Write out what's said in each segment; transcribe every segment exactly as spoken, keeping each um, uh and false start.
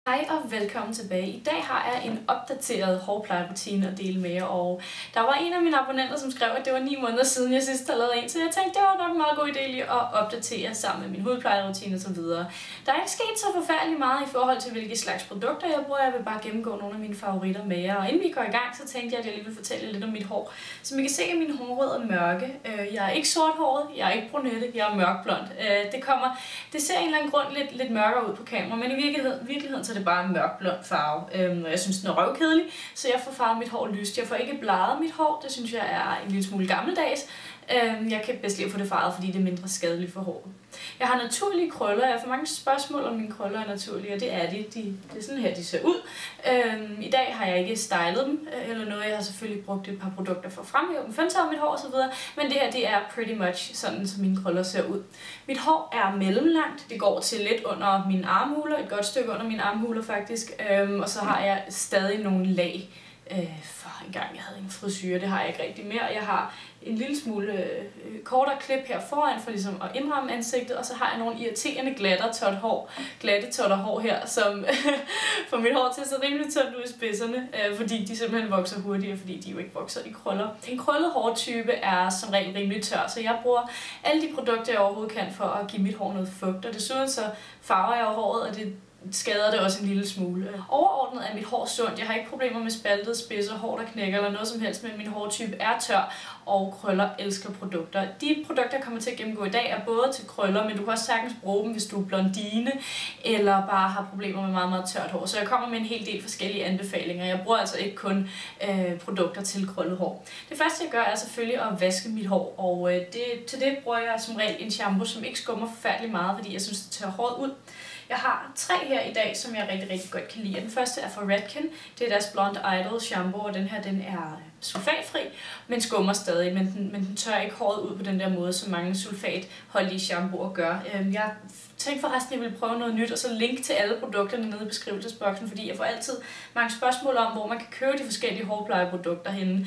Hej og velkommen tilbage. I dag har jeg en opdateret hårplejerutine at dele med jer, og der var en af mine abonnenter, som skrev, at det var ni måneder siden jeg sidst havde lavet en, så jeg tænkte, det var nok en meget god idé lige at opdatere sammen med min hudplejerutine og så videre. Der er ikke sket så forfærdeligt meget i forhold til, hvilke slags produkter jeg bruger. Jeg vil bare gennemgå nogle af mine favoritter med jer, og inden vi går i gang, så tænkte jeg, at jeg lige vil fortælle lidt om mit hår. Som I kan se, er mine hårrødder mørke. Jeg er ikke sorthåret, jeg er ikke brunette, jeg er mørkblond. Det kommer, det ser en eller anden grund lidt, lidt mørkere ud på kamera, men i virkeligheden, virkeligheden så er det bare en mørkblond farve, øhm, og jeg synes, den er røvkedelig, så jeg får farvet mit hår lyst. Jeg får ikke bladet mit hår, det synes jeg er en lille smule gammeldags. Øhm, jeg kan bedst lide at få det farvet, fordi det er mindre skadeligt for håret. Jeg har naturlige krøller. Jeg får mange spørgsmål om mine krøller er naturlige, og det er de. de det er sådan her, de ser ud. Øhm, I dag har jeg ikke stylet dem, eller noget. Jeg har selvfølgelig brugt et par produkter for at fremhæve dem, føntaget mit hår osv., men det her, det er pretty much sådan, som mine krøller ser ud. Mit hår er mellemlangt. Det går til lidt under mine armhuler, et godt stykke under mine armhuler faktisk, øhm, og så har jeg stadig nogle lag. Øh, for en gang jeg havde en frisyre, det har jeg ikke rigtig mere. Jeg har en lille smule øh, kortere klip her foran for ligesom at indramme ansigtet, og så har jeg nogle irriterende glattertot hår, glatte totter hår her, som får mit hår til at se rimelig tyndt ud i spidserne, øh, fordi de simpelthen vokser hurtigere, fordi de jo ikke vokser i krøller. En krøllet hårtype er som regel rimelig tør, så jeg bruger alle de produkter, jeg overhovedet kan for at give mit hår noget fugt, og desuden så farver jeg håret, og det skader det også en lille smule. Overordnet er mit hår sundt. Jeg har ikke problemer med spaltede spidser, hår der knækker eller noget som helst, men min hårtype er tør, og krøller elsker produkter. De produkter, jeg kommer til at gennemgå i dag, er både til krøller, men du kan også sagtens bruge dem, hvis du er blondine, eller bare har problemer med meget, meget tørt hår. Så jeg kommer med en hel del forskellige anbefalinger. Jeg bruger altså ikke kun øh, produkter til krøllet hår. Det første, jeg gør, er selvfølgelig at vaske mit hår, og øh, det, til det bruger jeg som regel en shampoo, som ikke skummer forfærdeligt meget, fordi jeg synes, det tørrer håret ud. Jeg har tre her i dag, som jeg rigtig, rigtig godt kan lide. Den første er fra Redken. Det er deres Blonde Idol shampoo, og den her den er sulfatfri, men skummer stadig, men den, men den tør ikke håret ud på den der måde, som mange sulfatholdige shampooer gør. Jeg tænkte forresten, at jeg ville prøve noget nyt, og så link til alle produkterne nede i beskrivelsesboksen, fordi jeg får altid mange spørgsmål om, hvor man kan købe de forskellige hårplejeprodukter henne.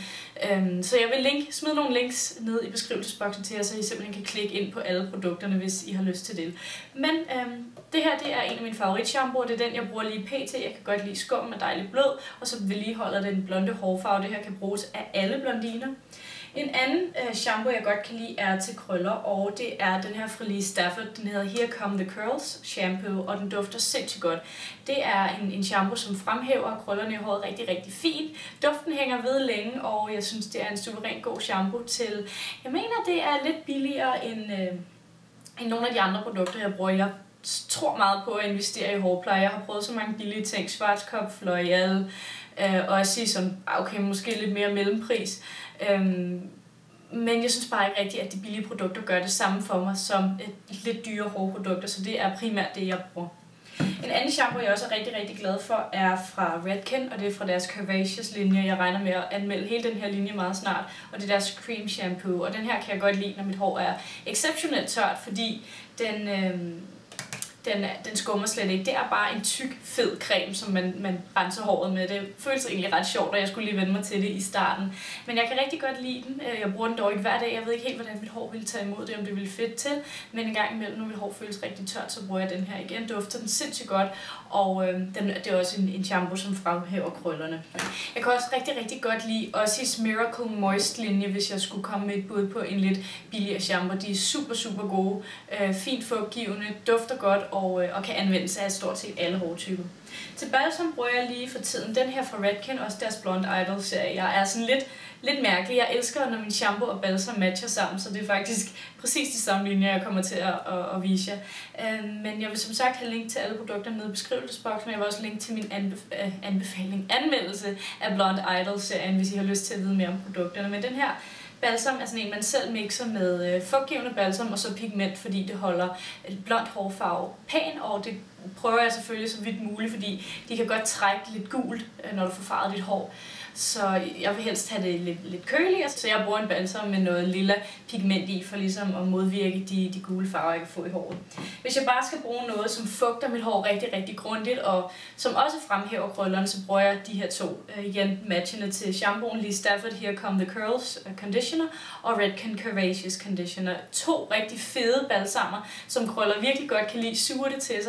Så jeg vil link, smide nogle links ned i beskrivelsesboksen til jer, så I simpelthen kan klikke ind på alle produkterne, hvis I har lyst til det. Men øhm, det her det er en af mine favoritshampooer, det er den, jeg bruger lige pt. Jeg kan godt lide skum med dejligt blød, og så vedligeholder den blonde hårfarve. Det her kan bruges af alle blondiner. En anden øh, shampoo, jeg godt kan lide, er til krøller, og det er den her fra Lee Stafford. Den hedder Here Come the Curls shampoo, og den dufter sindssygt godt. Det er en, en shampoo, som fremhæver krøllerne i håret rigtig, rigtig fint. Duften hænger ved længe, og jeg synes, det er en suveræn god shampoo til... Jeg mener, det er lidt billigere end, øh, end nogle af de andre produkter, jeg bruger. Jeg tror meget på at investere i hårpleje. Jeg har prøvet så mange billige ting. Schwarzkopf, L'Oreal, øh, og jeg siger sådan, okay, måske lidt mere mellempris. Øhm, men jeg synes bare ikke rigtigt, at de billige produkter gør det samme for mig som et lidt dyre hårprodukter, så det er primært det, jeg bruger. En anden shampoo, jeg også er rigtig, rigtig glad for, er fra Redken, og det er fra deres Curvaceous linje. Jeg regner med at anmelde hele den her linje meget snart, og det er deres cream shampoo, og den her kan jeg godt lide, når mit hår er exceptionelt tørt, fordi den... Øhm, Den, den skummer slet ikke. Det er bare en tyk, fed creme, som man, man renser håret med. Det føles egentlig ret sjovt, og jeg skulle lige vende mig til det i starten. Men jeg kan rigtig godt lide den. Jeg bruger den dog ikke hver dag. Jeg ved ikke helt, hvordan mit hår ville tage imod det, om det ville fedt til. Men en gang imellem, når mit hår føles rigtig tørt, så bruger jeg den her igen. Dufter den sindssygt godt, og øh, den, det er også en, en shampoo, som fremhæver krøllerne. Jeg kan også rigtig, rigtig godt lide Ossie's Miracle Moist linje, hvis jeg skulle komme med et bud på en lidt billigere shampoo. De er super, super gode. Øh, fint fugtgivende, dufter godt, Og, og kan anvendes af stort set alle hårtyper. Til balsam bruger jeg lige for tiden den her fra Redken, også deres Blonde Idol serie. Jeg er sådan lidt, lidt mærkelig. Jeg elsker, når min shampoo og balsam matcher sammen, så det er faktisk præcis de samme linjer, jeg kommer til at, at, at vise jer. Men jeg vil som sagt have link til alle produkter nede i beskrivelsesboksen, men jeg vil også link til min anbef anbefaling, anmeldelse af Blonde Idol serien, hvis I har lyst til at vide mere om produkterne. Men den her balsam er sådan en, man selv mixer med øh, fugtgivende balsam og så pigment, fordi det holder et blond hårfarve pæn, og det prøver jeg selvfølgelig så vidt muligt, fordi de kan godt trække lidt gult, øh, når du får farvet dit hår. Så jeg vil helst have det lidt, lidt køligere, så jeg bruger en balsam med noget lilla pigment i, for ligesom at modvirke de, de gule farver, jeg kan få i håret. Hvis jeg bare skal bruge noget, som fugter mit hår rigtig, rigtig grundigt, og som også fremhæver krøllerne, så bruger jeg de her to, øh, igen matchende til shampooen Lee Stafford Here Come the Curls Conditioner, og Redken Curvaceous Conditioner. To rigtig fede balsamer, som krøller virkelig godt kan lide, suger det til sig, eller alt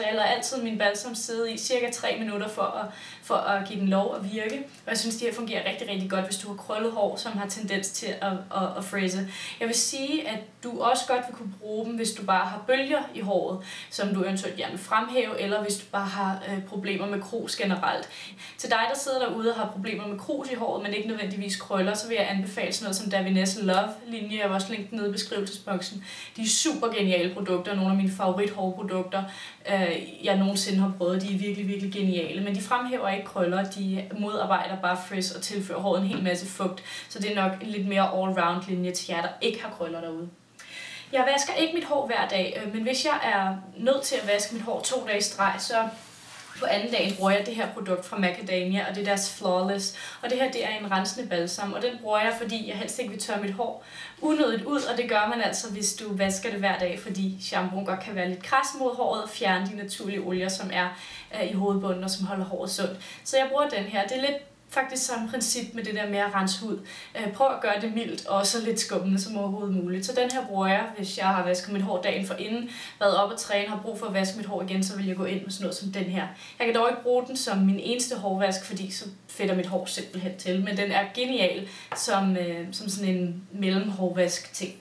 altid min balsam sidde i cirka tre minutter for at, for at give den lov at virke. Og jeg synes, de her fungerer rigtig, rigtig godt, hvis du har krøllet hår, som har tendens til at, at, at frizze. Jeg vil sige, at du også godt vil kunne bruge dem, hvis du bare har bølger i håret, som du eventuelt gerne vil fremhæve, eller hvis du bare har øh, problemer med krus generelt. Til dig, der sidder derude og har problemer med krus i håret, men ikke nødvendigvis krøller, så vil jeg anbefale sådan noget som Davines Love-linje. Jeg vil også linke den nede i beskrivelsesboksen. De er super geniale produkter, nogle af mine favorithårprodukter, øh, jeg nogensinde har prøvet. De er virkelig, virkelig geniale, men de fremhæver ikke krøller, de modarbejder bare frizz og tilfører håret en hel masse fugt, så det er nok en lidt mere all-round linje til jer, der ikke har krøller derude. Jeg vasker ikke mit hår hver dag, men hvis jeg er nødt til at vaske mit hår to dage i streg, så på anden dagen bruger jeg det her produkt fra Macadamia, og det er deres Flawless. Og det her, det er en rensende balsam, og den bruger jeg, fordi jeg helst ikke vil tørre mit hår unødigt ud, og det gør man altså, hvis du vasker det hver dag, fordi shampooen godt kan være lidt kras mod håret og fjerne de naturlige olier, som er øh, i hovedbunden og som holder håret sundt. Så jeg bruger den her. Det er lidt faktisk samme princip med det der med at rense hud. Prøv at gøre det mildt og så lidt skummende som overhovedet muligt. Så den her bruger jeg, hvis jeg har vasket mit hår dagen for inden, været op og træne, har brug for at vaske mit hår igen, så vil jeg gå ind med sådan noget som den her. Jeg kan dog ikke bruge den som min eneste hårvask, fordi så fedter mit hår simpelthen til, men den er genial som, øh, som sådan en mellemhårvask ting.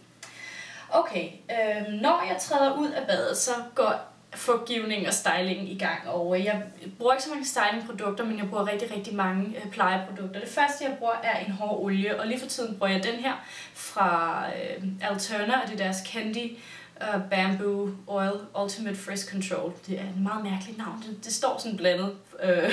Okay, øh, når jeg træder ud af badet, så går fugtgivning og styling i gang, og jeg bruger ikke så mange stylingprodukter, men jeg bruger rigtig, rigtig mange øh, plejeprodukter. Det første, jeg bruger, er en hårolie, og lige for tiden bruger jeg den her fra øh, Alterna, og det er deres Candy uh, Bamboo Oil Ultimate Frizz Control. Det er et meget mærkeligt navn. Det, det står sådan blandet øh,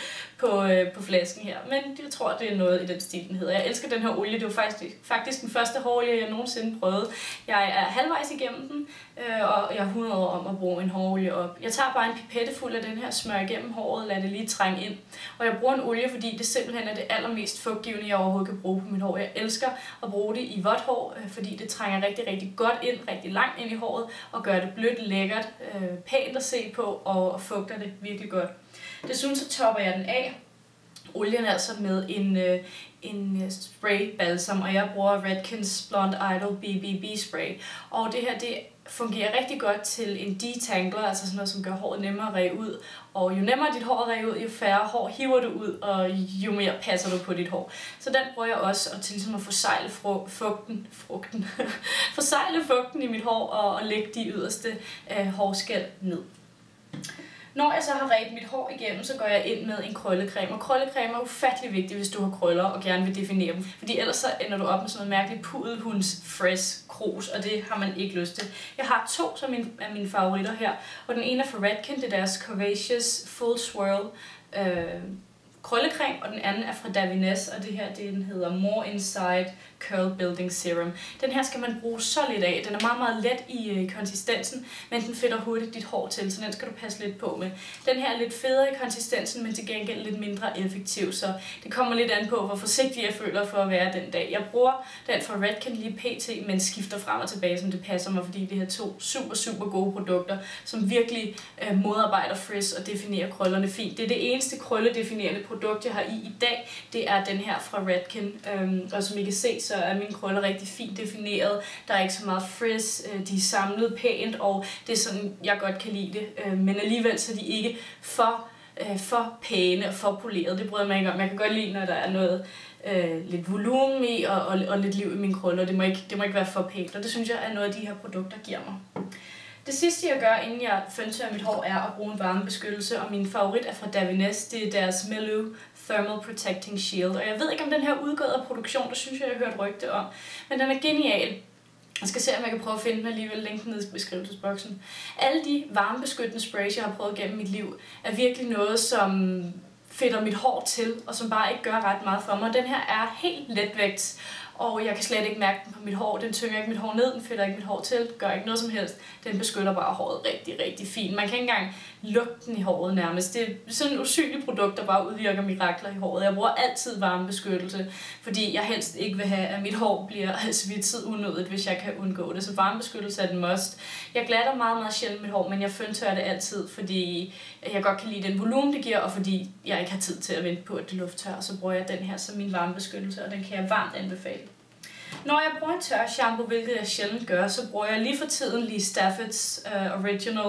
på, øh, på flasken her, men jeg tror, det er noget i den stil, den hedder. Jeg elsker den her olie. Det var faktisk, faktisk den første hårolie, jeg nogensinde prøvede. Jeg er halvvejs igennem den, øh, og jeg er hundrede år om at bruge en hårolie op. Jeg tager bare en pipette fuld af den her, smør igennem håret, lader det lige trænge ind. Og jeg bruger en olie, fordi det simpelthen er det allermest fugtgivende, jeg overhovedet kan bruge på mit hår. Jeg elsker at bruge det i vådt hår, øh, fordi det trænger rigtig, rigtig godt ind, rigtig langt ind i håret, og gør det blødt, lækkert, øh, pænt at se på, og, og fugter det virkelig godt. Desuden så topper jeg den af, olien altså med en, øh, en spray balsam, og jeg bruger Redkens Blonde Idol B B B spray. Og det her, det fungerer rigtig godt til en detangler, altså sådan noget, som gør håret nemmere at ræge ud. Og jo nemmere dit hår at ræge ud, jo færre hår hiver du ud, og jo mere passer du på dit hår. Så den bruger jeg også og til ligesom at forsegle fugten, frugten, forsegle fugten i mit hår og, og lægge de yderste øh, hårskæl ned. Når jeg så har ret mit hår igennem, så går jeg ind med en krøllecreme. Og krøllecreme er ufattelig vigtig, hvis du har krøller og gerne vil definere dem. Fordi ellers så ender du op med sådan noget mærkeligt pudelhunds frizz krus, og det har man ikke lyst til. Jeg har to som min, af mine favoritter her, og den ene er fra Redken, det er deres Curvaceous Full Swirl øh, krøllecreme, og den anden er fra Davines, og det her, det den hedder More Inside Curl Building Serum. Den her skal man bruge så lidt af. Den er meget, meget let i øh, konsistensen, men den fedter hurtigt dit hår til, så den skal du passe lidt på med. Den her er lidt federe i konsistensen, men til gengæld lidt mindre effektiv, så det kommer lidt an på, hvor forsigtig jeg føler for at være den dag. Jeg bruger den fra Redken lige pt, men skifter frem og tilbage, som det passer mig, fordi det her to super, super gode produkter, som virkelig øh, modarbejder frizz og definerer krøllerne fint. Det er det eneste krølledefinerende produkt, jeg har i i dag. Det er den her fra Redken, øhm, og som I kan se, så er mine krøller rigtig fint defineret. Der er ikke så meget frizz, de er samlet pænt, og det er sådan, jeg godt kan lide det. Men alligevel så er de ikke for, for pæne og for polerede. Det bryder jeg mig ikke om. Jeg kan godt lide, når der er noget øh, lidt volumen i og, og, og lidt liv i mine krøller. Det må, ikke, det må ikke være for pænt, og det synes jeg er noget af de her produkter giver mig. Det sidste jeg gør, inden jeg føntørrer mit hår, er at bruge en varmebeskyttelse, og min favorit er fra Davines. Det er deres Melu Thermal Protecting Shield, og jeg ved ikke, om den her er udgået af produktion, det synes jeg, jeg har hørt rygte om, men den er genial. Jeg skal se, om jeg kan prøve at finde den alligevel, linken ned i beskrivelsesboksen. Alle de varmebeskyttende sprays, jeg har prøvet gennem mit liv, er virkelig noget, som fedter mit hår til, og som bare ikke gør ret meget for mig. Den her er helt letvægt, og jeg kan slet ikke mærke den på mit hår. Den tynger ikke mit hår ned, den fedter ikke mit hår til, gør ikke noget som helst. Den beskytter bare håret rigtig, rigtig fint. Man kan ikke engang lugte den i håret nærmest. Det er sådan et usynligt produkt, der bare udvirker mirakler i håret. Jeg bruger altid varmebeskyttelse, fordi jeg helst ikke vil have, at mit hår bliver svitset unødigt, hvis jeg kan undgå det. Så varmebeskyttelse er den must. Jeg glatter meget, meget sjældent mit hår, men jeg føntørrer det altid, fordi jeg godt kan lide den volumen, det giver, og fordi jeg ikke har tid til at vente på, at det lufttørrer. Så bruger jeg den her som min varmebeskyttelse, og den kan jeg varmt anbefale. Når jeg bruger en tør shampoo, hvilket jeg sjældent gør, så bruger jeg lige for tiden Lee Staffords uh, Original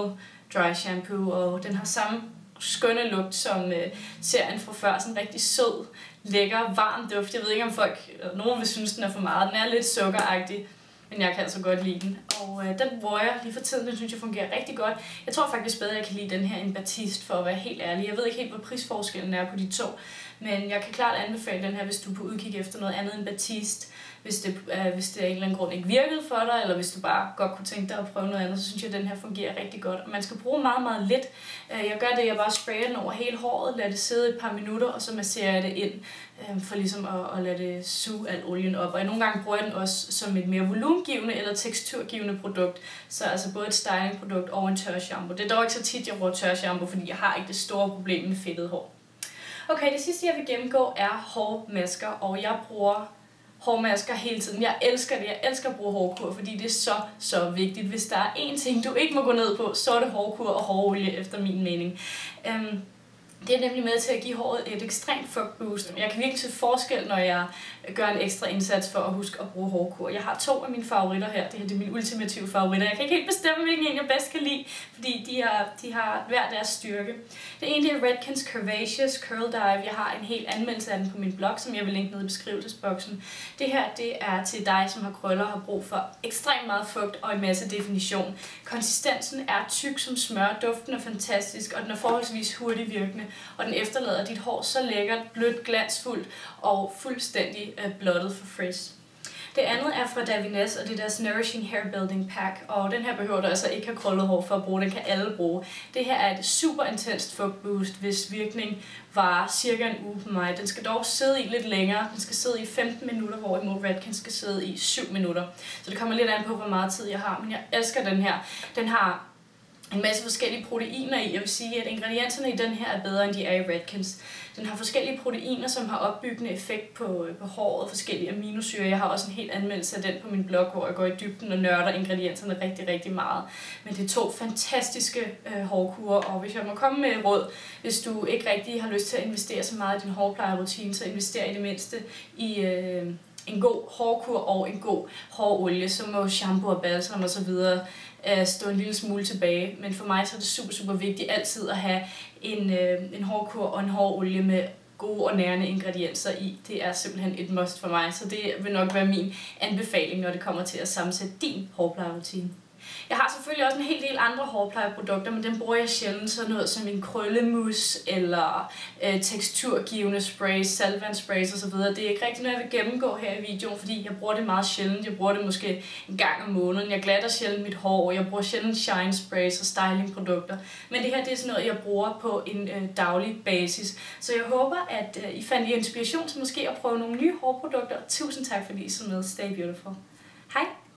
dry shampoo, og den har samme skønne lugt som øh, serien fra før, sådan en rigtig sød, lækker, varm duft. Jeg ved ikke om folk, nogen vil synes den er for meget, den er lidt sukkeragtig, men jeg kan altså godt lide den. Og øh, den bruger jeg lige for tiden, den synes jeg fungerer rigtig godt. Jeg tror faktisk bedre, jeg kan lide den her end Batiste, for at være helt ærlig. Jeg ved ikke helt, hvad prisforskellen er på de to, men jeg kan klart anbefale den her, hvis du er på udkig efter noget andet end Batiste. Hvis det, øh, hvis det af en eller anden grund ikke virkede for dig, eller hvis du bare godt kunne tænke dig at prøve noget andet, så synes jeg, at den her fungerer rigtig godt. Og man skal bruge meget, meget lidt. Jeg gør det, jeg bare sprayer den over hele håret, lader det sidde et par minutter, og så masserer jeg det ind, øh, for ligesom at, at lade det suge al olien op. Og jeg nogle gange bruger jeg den også som et mere volumengivende eller teksturgivende produkt. Så altså både et stylingprodukt og en tør shampoo. Det er dog ikke så tit, jeg bruger tør shampoo, fordi jeg har ikke det store problem med fedtet hår. Okay, det sidste jeg vil gennemgå er hårmasker, og jeg bruger hårmasker hele tiden. Jeg elsker det. Jeg elsker at bruge hårkur, fordi det er så, så vigtigt. Hvis der er én ting, du ikke må gå ned på, så er det hårkur og hårolie, efter min mening. Um, Det er nemlig med til at give håret et ekstremt fugtboost. Jeg kan virkelig se forskel, når jeg gør en ekstra indsats for at huske at bruge hårkur. Jeg har to af mine favoritter her. Det her det er mine ultimative favoritter. Jeg kan ikke helt bestemme, hvilken en jeg bedst kan lide, fordi de, er, de har hver deres styrke. Det ene er Redken's Curvaceous Curl Dive. Jeg har en hel anmeldelse af den på min blog, som jeg vil linke ned i beskrivelsesboksen. Det her det er til dig, som har krøller og har brug for ekstremt meget fugt og en masse definition. Konsistensen er tyk som smør, duften er fantastisk, og den er forholdsvis hurtigt virkende. Og den efterlader dit hår så lækkert, blødt, glansfuldt og fuldstændig øh, blottet for frizz. Det andet er fra Davines, og det er deres Nourishing Hair Building Pack, og den her behøver du altså ikke have krøllet hår for at bruge, den kan alle bruge. Det her er et super intenst fugtboost, hvis virkning varer cirka en uge på mig. Den skal dog sidde i lidt længere, den skal sidde i femten minutter, hvorimod Redken skal sidde i syv minutter. Så det kommer lidt an på, hvor meget tid jeg har, men jeg elsker den her. Den har en masse forskellige proteiner i. Jeg vil sige, at ingredienserne i den her er bedre, end de er i Redkens. Den har forskellige proteiner, som har opbyggende effekt på, på håret, forskellige aminosyre. Jeg har også en helt anmeldelse af den på min blog, hvor jeg går i dybden og nørder ingredienserne rigtig, rigtig meget. Men det er to fantastiske øh, hårkurer, og hvis jeg må komme med et råd, hvis du ikke rigtig har lyst til at investere så meget i din hårplejerutine, så invester i det mindste i øh, en god hårkur og en god hårolie, så må shampoo og balsam og så videre stå en lille smule tilbage. Men for mig så er det super, super vigtigt altid at have en, øh, en hårkur og en hårolie med gode og nærende ingredienser i. Det er simpelthen et must for mig, så det vil nok være min anbefaling, når det kommer til at sammensætte din hårplejerutine. Jeg har selvfølgelig også en hel del andre hårplejeprodukter, men dem bruger jeg sjældent, sådan noget som en krøllemus eller øh, teksturgivende sprays, saltvandssprays osv. Det er ikke rigtig noget, jeg vil gennemgå her i videoen, fordi jeg bruger det meget sjældent. Jeg bruger det måske en gang om måneden. Jeg glatter sjældent mit hår, jeg bruger sjældent shine sprays og stylingprodukter. Men det her det er sådan noget, jeg bruger på en øh, daglig basis. Så jeg håber, at øh, I fandt inspiration til måske at prøve nogle nye hårprodukter. Tusind tak fordi I så med. Stay beautiful. Hej!